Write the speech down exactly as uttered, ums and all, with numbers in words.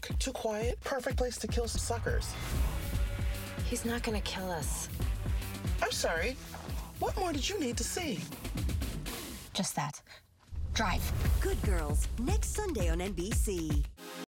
too quiet. Perfect place to kill some suckers. He's not gonna kill us. I'm sorry. What more did you need to see? Just that. Drive. Good Girls, next Sunday on N B C.